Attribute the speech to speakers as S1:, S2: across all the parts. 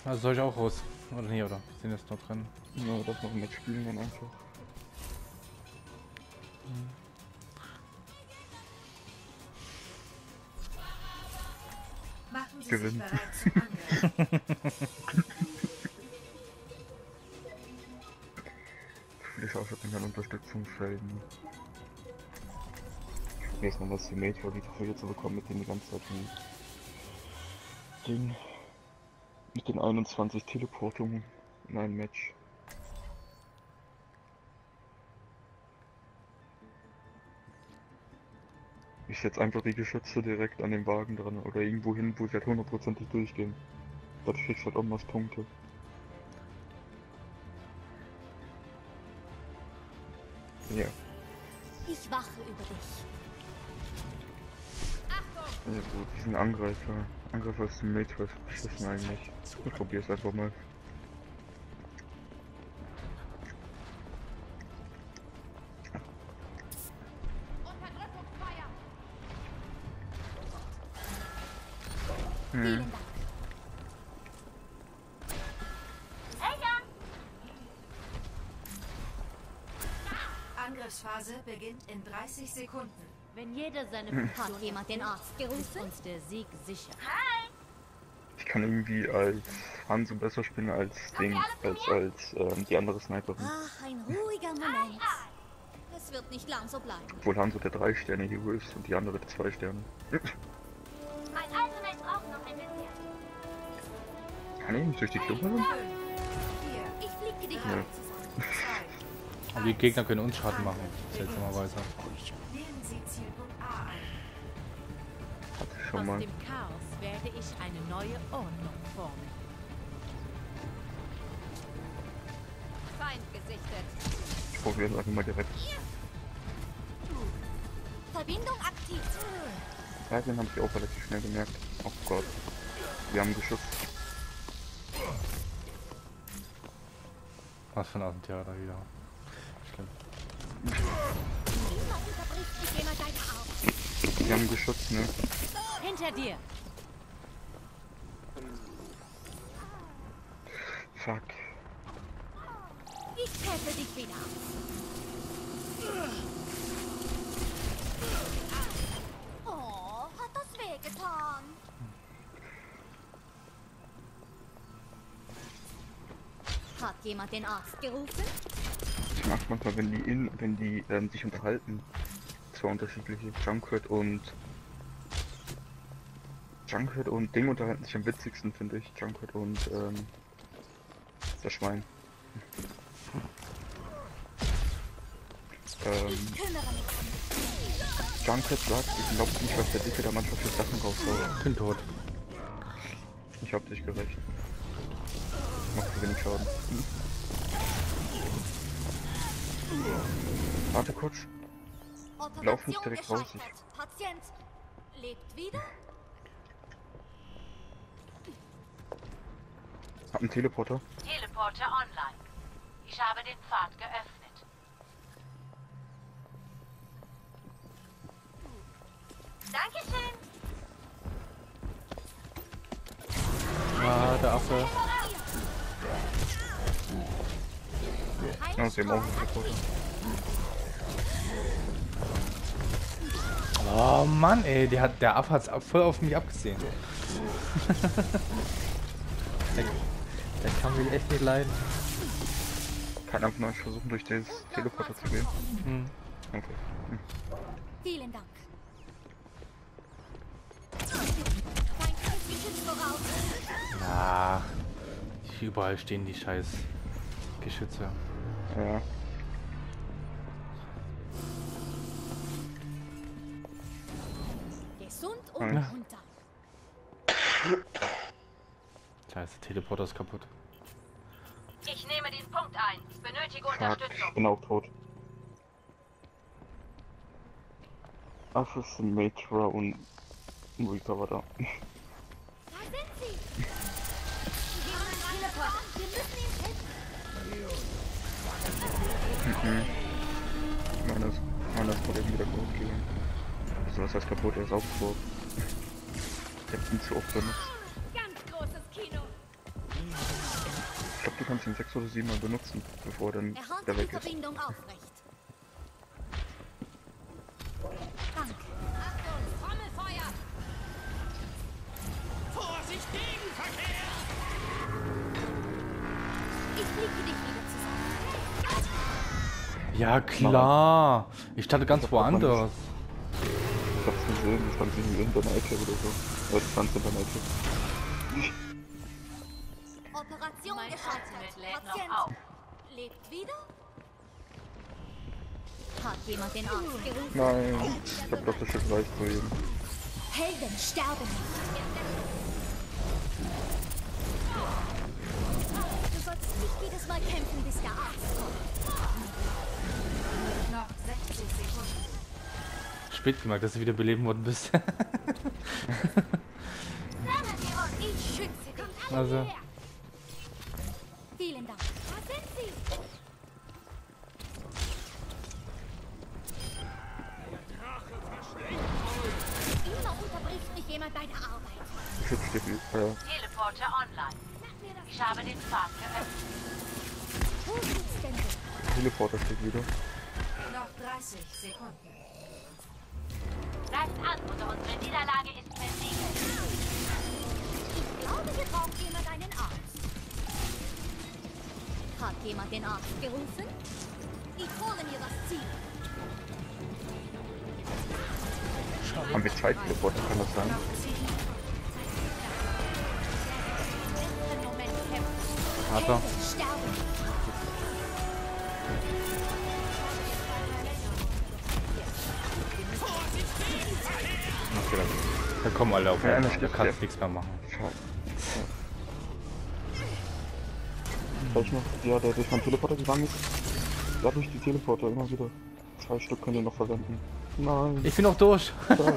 S1: Also soll ich auch raus? Oder nee, oder? Sind jetzt noch drin?
S2: Ja, das noch mit spielen dann einfach.
S3: Machen Sie
S2: Gewinnen.
S3: sich bereit zum Angriff.
S2: Ich auch schon an Unterstützungsfelden. Ich weiß noch, was die Major die Trophäe zu bekommen, mit denen die ganze Zeit mit den 21 Teleportungen in einem Match. Ich setze einfach die Geschütze direkt an den Wagen dran oder irgendwo hin, wo sie halt hundertprozentig durchgehen. Das kriegst halt auch mal Punkte. Ja.
S4: Ich wache über dich.
S2: Ja gut, diesen Angreifer. Angreifer ist ein Major, ist beschissen eigentlich. Ich probier's einfach mal.
S4: Vielen Dank.
S3: Angriffsphase beginnt in 30 Sekunden.
S5: Wenn jeder seine
S4: Hat jemand den Arzt
S5: ist
S4: gerufen?
S5: uns der Sieg sicher.
S2: Ich kann irgendwie als Hanzo besser spielen als die andere Sniperin.
S4: Ach, ein ruhiger Moment. Es wird nicht lang so bleiben.
S2: Obwohl Hanzo der 3 Sterne Hero ist und die andere der 2 Sterne.
S6: Mein Ultimate braucht noch ein bisschen.
S2: Kann ich nicht durch die Kluppe?
S3: 5, 4,
S4: Ich fliege dich
S3: 3,
S2: Ja.
S3: 2,
S1: Und die Gegner können uns Schaden machen, seltsamerweise.
S3: Nehmen Sie Zielpunkt A ein.
S2: Hatte ich schon
S5: Aus
S2: mal.
S5: dem Chaos werde ich eine neue Ordnung formen.
S4: Feind gesichtet.
S2: Ich probiere es einfach mal direkt.
S4: Verbindung aktiv.
S2: Ja, den habe ich auch relativ schnell gemerkt. Oh Gott. Wir haben geschützt.
S1: Was für ein Attentäter da wieder. Schlimm.
S4: Immer unterbricht mich jemand deine Arbeit.
S2: Wir haben geschützt, ne?
S5: Hinter dir!
S2: Fuck.
S4: Ich treffe dich wieder. Oh, hat das wehgetan. Hat jemand den Arzt gerufen?
S2: Ich mag manchmal, wenn die sich unterhalten. Zwei unterschiedliche Junkrat und Ding unterhalten sich am witzigsten, finde ich. Junkrat und das Schwein.
S4: Ich kümmere mich.
S2: Junkrat sagt, ich glaub nicht, was der Dicke da manchmal für Sachen raushaut.
S1: Bin tot.
S2: Ich hab dich gerecht. Macht zu wenig Schaden. Warte kurz. Lauf nicht direkt raus,
S4: gescheitert. Patient lebt wieder?
S2: Hab einen Teleporter.
S5: Teleporter online. Ich habe den Pfad geöffnet.
S6: Dankeschön.
S1: Ah, der Affe.
S2: Ja, sie haben auch einen Teleporter.
S1: Oh Mann, ey, der Affe hat's voll auf mich abgesehen. der kann mich echt nicht leiden.
S2: Kann einfach mal versuchen, durch den Teleporter zu gehen.
S1: Hm.
S2: Okay.
S4: Vielen Dank. Feind ist geschützt voraus.
S1: Ja, überall stehen die scheiß Geschütze.
S2: Ja.
S4: Gesund und
S2: Ja.
S4: runter.
S1: Scheiße, Teleporter ist kaputt.
S5: Ich nehme den Punkt ein. Benötige
S2: Fuck,
S5: Unterstützung.
S2: ich bin auch tot. Ach, es ist ein Matra und ein Reaper war da.
S4: Da sind sie. Wir haben einen Teleporter. Wir müssen ihnen helfen.
S2: Meiner ist gerade eben wieder kaputt gegangen. Also was heißt kaputt, er ist auch tot. Ich hab ihn zu oft benutzt.
S4: Ganz großes Kino.
S2: Ich glaube, du kannst ihn 6 oder 7 Mal benutzen, bevor dann
S4: Erhalte
S2: der
S4: die
S2: weg ist.
S4: Verbindung aufrecht. Danke. Achtung, Trommelfeuer!
S7: Vorsicht, Gegenverkehr!
S4: Ich fliege dich wieder zusammen.
S1: Ja, klar. Ich starte ganz
S2: Ich hab auch mal
S1: woanders.
S2: Ich hab's gesehen, das stand irgendwie hinter einer Ecke oder so. Das stand hinter einer Ecke.
S4: Operation
S5: Mein
S4: gescheitert.
S5: Ultimate lädt
S4: Patient
S5: noch auf.
S4: lebt wieder? Hat jemand den Arzt gerufen?
S2: Nein, ich hab doch das Schiff reicht so eben.
S4: Helden sterben nicht. Du sollst nicht jedes Mal kämpfen, bis der Arzt kommt.
S3: Noch 60 Sekunden.
S1: Spät gemerkt, dass du wieder beleben worden bist.
S4: Ich schütze dich.
S1: Also.
S4: Vielen Dank. Da sind sie. Immer unterbricht mich jemand bei der Arbeit.
S2: Das Schiff steht
S5: Teleporter online.
S4: Sag mir das.
S5: Ich habe den Pfad geöffnet.
S4: Wo geht's denn hin?
S2: Teleporter steht wieder.
S3: Noch 30 Sekunden.
S5: Greift an oder unsere Niederlage ist besiegelt.
S4: Ich glaube, hier braucht jemand einen Arzt. Hat jemand den Arzt gerufen? Ich hole mir das Ziel.
S2: Haben wir 2 Teleporter, kann das sein?
S3: Noch 10.
S4: Letzten Moment kämpfen.
S1: Hat er.
S4: Helden sterben.
S1: Okay, da kommen alle auf
S2: Ja,
S1: einmal.
S2: das
S1: Da
S2: stimmt,
S1: kannst
S2: ja.
S1: nichts mehr machen.
S2: Schade. Soll ich noch? Ja, der durch meinen Teleporter gegangen ist. Ja, durch die Teleporter immer wieder. 2 Stück könnt ihr noch verwenden. Nein.
S1: Ich bin noch durch.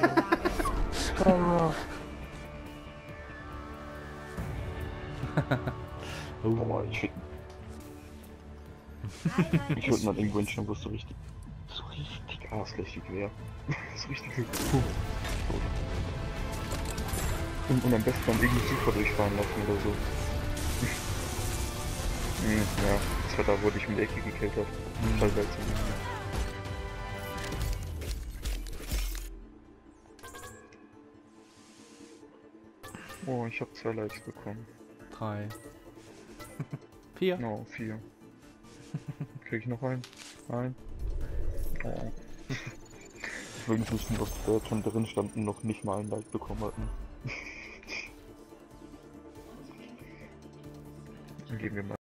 S2: Boah, ich würde mal irgendwo hinschauen, wo es so richtig arslächig wäre. So richtig puh. Und am besten dann irgendwie super durchfahren lassen oder so. Ja, das war da, wo dich mit der Ecke gekillt hat. Total seltsam. Oh, ich habe 2 Likes bekommen.
S1: 3. 4.
S2: No, 4. Krieg ich noch einen? Ein? Oh. Ich will nicht wissen, was da schon drin stand und noch nicht mal ein Like bekommen hatten. Dann geben wir mal.